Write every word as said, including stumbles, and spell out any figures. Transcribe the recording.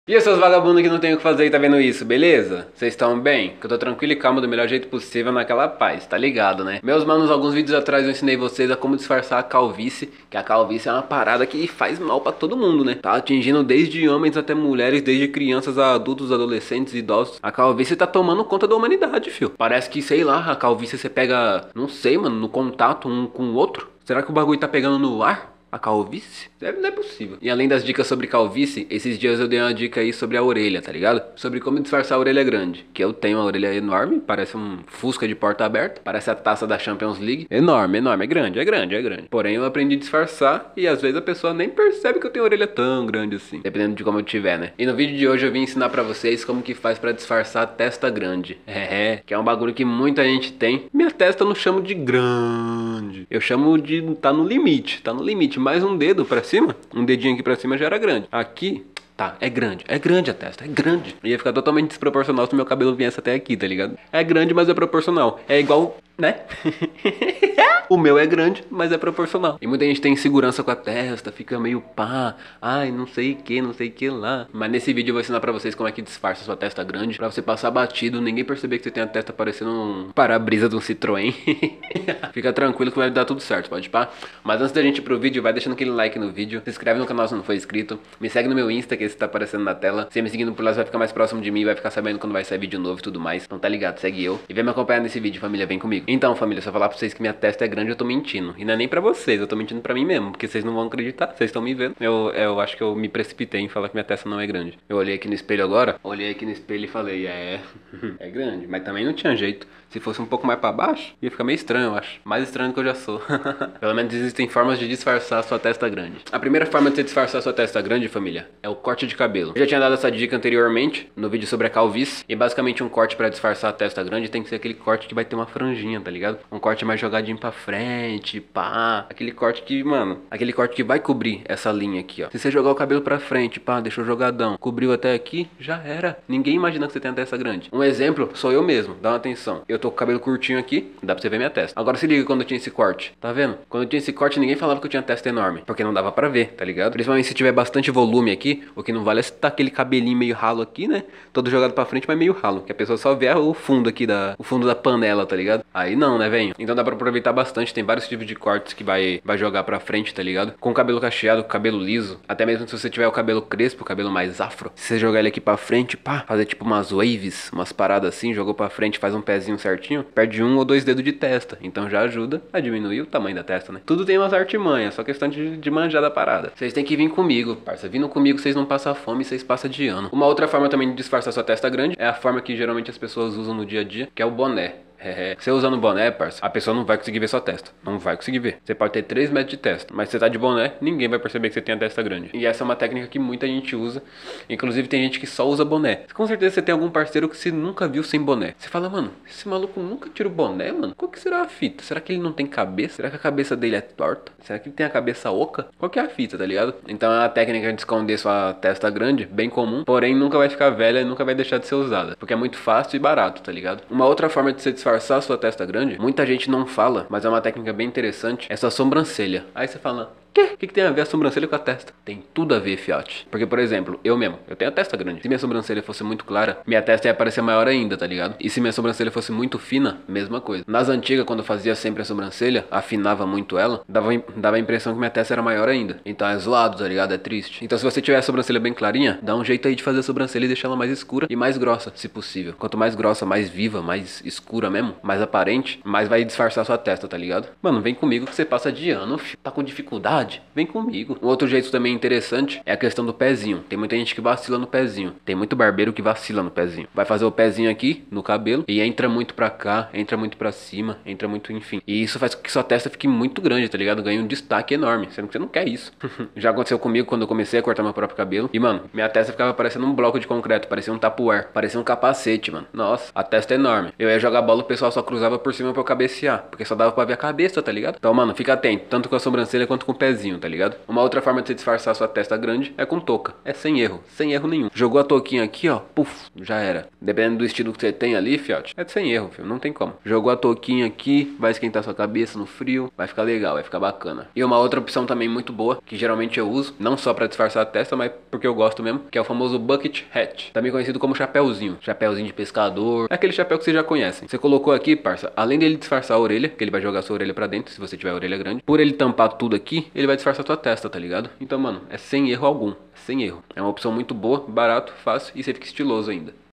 E esses vagabundos que não tem o que fazer e tá vendo isso, beleza? Vocês estão bem? Que eu tô tranquilo e calmo do melhor jeito possível naquela paz, tá ligado, né? Meus manos, alguns vídeos atrás eu ensinei vocês a como disfarçar a calvície, que a calvície é uma parada que faz mal pra todo mundo, né? Tá atingindo desde homens até mulheres, desde crianças a adultos, adolescentes, idosos. A calvície tá tomando conta da humanidade, fio. Parece que, sei lá, a calvície você pega, não sei, mano, no contato um com o outro. Será que o bagulho tá pegando no ar? A calvície? Não é possível. E além das dicas sobre calvície, esses dias eu dei uma dica aí sobre a orelha, tá ligado? Sobre como disfarçar a orelha grande. Que eu tenho uma orelha enorme, parece um Fusca de porta aberta, parece a taça da Champions League. Enorme, enorme, é grande, é grande, é grande. Porém eu aprendi a disfarçar e às vezes a pessoa nem percebe que eu tenho orelha tão grande assim. Dependendo de como eu tiver, né? E no vídeo de hoje eu vim ensinar pra vocês como que faz pra disfarçar a testa grande. É, é, que é um bagulho que muita gente tem. Minha testa eu não chamo de grande. Eu chamo de... tá no limite, tá no limite. Mais um dedo pra cima, um dedinho aqui pra cima já era grande. Aqui, tá, é grande, é grande a testa, é grande. Ia ficar totalmente desproporcional se meu cabelo viesse até aqui, tá ligado? É grande, mas é proporcional. É igual, né? O meu é grande, mas é proporcional. E muita gente tem insegurança com a testa, fica meio pá, ai, não sei o que, não sei o que lá. Mas nesse vídeo eu vou ensinar pra vocês como é que disfarça sua testa grande, pra você passar batido, ninguém perceber que você tem a testa parecendo um para-brisa de um Citroën. Fica tranquilo que vai dar tudo certo, pode pá. Mas antes da gente ir pro vídeo, vai deixando aquele like no vídeo, se inscreve no canal se não for inscrito, me segue no meu Insta, que esse tá aparecendo na tela. Você me seguindo por lá, você vai ficar mais próximo de mim, vai ficar sabendo quando vai sair vídeo novo e tudo mais. Então tá ligado, segue eu. E vem me acompanhar nesse vídeo, família, vem comigo. Então, família, se eu falar pra vocês que minha testa é grande, eu tô mentindo. E não é nem pra vocês, eu tô mentindo pra mim mesmo, porque vocês não vão acreditar, vocês estão me vendo. Eu, eu acho que eu me precipitei em falar que minha testa não é grande. Eu olhei aqui no espelho agora, olhei aqui no espelho e falei, é, é grande. Mas também não tinha jeito. Se fosse um pouco mais pra baixo, ia ficar meio estranho, eu acho. Mais estranho do que eu já sou. Pelo menos existem formas de disfarçar a sua testa grande. A primeira forma de você disfarçar a sua testa grande, família, é o corte de cabelo. Eu já tinha dado essa dica anteriormente, no vídeo sobre a calvície. E basicamente um corte pra disfarçar a testa grande tem que ser aquele corte que vai ter uma franjinha, tá ligado? Um corte mais jogadinho pra frente, pá. Aquele corte que, mano, aquele corte que vai cobrir essa linha aqui, ó. Se você jogar o cabelo pra frente, pá, deixou jogadão, cobriu até aqui, já era. Ninguém imagina que você tem a testa grande. Um exemplo, sou eu mesmo, dá uma atenção. Eu tô com o cabelo curtinho aqui, dá pra você ver minha testa. Agora se liga quando eu tinha esse corte, tá vendo? Quando eu tinha esse corte, ninguém falava que eu tinha testa enorme, porque não dava pra ver, tá ligado? Principalmente se tiver bastante volume aqui, o que não vale é se tá aquele cabelinho meio ralo aqui, né? Todo jogado pra frente, mas meio ralo, que a pessoa só vê o fundo aqui da, o fundo da panela, tá ligado? Aí não, né, velho? Então dá pra aproveitar bastante, tem vários tipos de cortes que vai, vai jogar pra frente, tá ligado? Com cabelo cacheado, com cabelo liso, até mesmo se você tiver o cabelo crespo, o cabelo mais afro, se você jogar ele aqui pra frente, pá, fazer tipo umas waves, umas paradas assim, jogou pra frente, faz um pezinho certinho, perde um ou dois dedos de testa, então já ajuda a diminuir o tamanho da testa, né? Tudo tem umas artimanhas, só questão de, de manjar da parada. Vocês têm que vir comigo, parça, vindo comigo vocês não passam fome, vocês passam de ano. Uma outra forma também de disfarçar sua testa grande é a forma que geralmente as pessoas usam no dia a dia, que é o boné. É, você usando boné, parça, a pessoa não vai conseguir ver sua testa. Não vai conseguir ver. Você pode ter três metros de testa, mas se você tá de boné, ninguém vai perceber que você tem a testa grande. E essa é uma técnica que muita gente usa. Inclusive tem gente que só usa boné. Com certeza você tem algum parceiro que você nunca viu sem boné. Você fala, mano, esse maluco nunca tira o boné, mano? Qual que será a fita? Será que ele não tem cabeça? Será que a cabeça dele é torta? Será que ele tem a cabeça oca? Qual que é a fita, tá ligado? Então é uma técnica de esconder sua testa grande, bem comum, porém nunca vai ficar velha e nunca vai deixar de ser usada. Porque é muito fácil e barato, tá ligado? Uma outra forma de você disfarçar a sua testa grande, muita gente não fala, mas é uma técnica bem interessante, é sua sobrancelha. Aí você fala, quê? O que, que tem a ver a sobrancelha com a testa? Tem tudo a ver, fiote. Porque, por exemplo, eu mesmo, eu tenho a testa grande. Se minha sobrancelha fosse muito clara, minha testa ia parecer maior ainda, tá ligado? E se minha sobrancelha fosse muito fina, mesma coisa. Nas antigas, quando eu fazia sempre a sobrancelha, afinava muito ela, dava, dava a impressão que minha testa era maior ainda. Então é zoado, tá ligado? É triste. Então se você tiver a sobrancelha bem clarinha, dá um jeito aí de fazer a sobrancelha e deixar ela mais escura e mais grossa, se possível. Quanto mais grossa, mais viva, mais escura mesmo, mais aparente, mais vai disfarçar a sua testa, tá ligado? Mano, vem comigo que você passa de ano, filho. Tá com dificuldade? Vem comigo. Um outro jeito também interessante é a questão do pezinho. Tem muita gente que vacila no pezinho. Tem muito barbeiro que vacila no pezinho. Vai fazer o pezinho aqui no cabelo e entra muito pra cá, entra muito pra cima, entra muito, enfim. E isso faz com que sua testa fique muito grande, tá ligado? Ganha um destaque enorme, sendo que você não quer isso. Já aconteceu comigo quando eu comecei a cortar meu próprio cabelo. E, mano, minha testa ficava parecendo um bloco de concreto, parecia um tapuar, parecia um capacete, mano. Nossa, a testa é enorme. Eu ia jogar bola, o pessoal só cruzava por cima pra eu cabecear, porque só dava pra ver a cabeça, tá ligado? Então, mano, fica atento, tanto com a sobrancelha quanto com o pezinho. chapezinho, tá ligado? Uma outra forma de você disfarçar sua testa grande é com touca. É sem erro, sem erro nenhum. Jogou a touquinha aqui, ó, puf, já era. Dependendo do estilo que você tem ali, fiote, é sem erro, filho, não tem como. Jogou a touquinha aqui, vai esquentar sua cabeça no frio, vai ficar legal, vai ficar bacana. E uma outra opção também muito boa, que geralmente eu uso, não só pra disfarçar a testa, mas porque eu gosto mesmo, que é o famoso bucket hat, também conhecido como chapéuzinho. Chapéuzinho de pescador, é aquele chapéu que vocês já conhecem. Você colocou aqui, parça, além dele disfarçar a orelha, que ele vai jogar sua orelha pra dentro, se você tiver a orelha grande, por ele tampar tudo aqui, ele vai disfarçar tua testa, tá ligado? Então, mano, é sem erro algum, sem erro. É uma opção muito boa, barato, fácil e você fica estiloso ainda.